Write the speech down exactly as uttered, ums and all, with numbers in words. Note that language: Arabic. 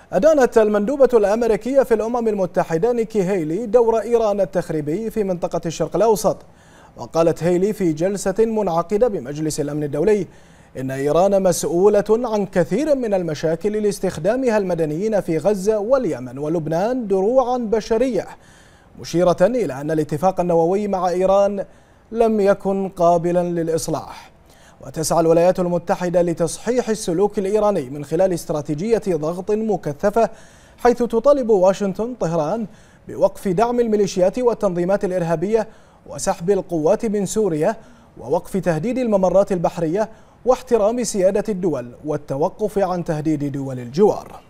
أدانت المندوبة الأمريكية في الأمم المتحدة نيكي هيلي دور إيران التخريبي في منطقة الشرق الأوسط. وقالت هيلي في جلسة منعقدة بمجلس الأمن الدولي إن إيران مسؤولة عن كثير من المشاكل لاستخدامها المدنيين في غزة واليمن ولبنان دروعا بشرية، مشيرة إلى أن الاتفاق النووي مع إيران لم يكن قابلا للإصلاح. وتسعى الولايات المتحدة لتصحيح السلوك الإيراني من خلال استراتيجية ضغط مكثفة، حيث تطالب واشنطن طهران بوقف دعم الميليشيات والتنظيمات الإرهابية وسحب القوات من سوريا ووقف تهديد الممرات البحرية واحترام سيادة الدول والتوقف عن تهديد دول الجوار.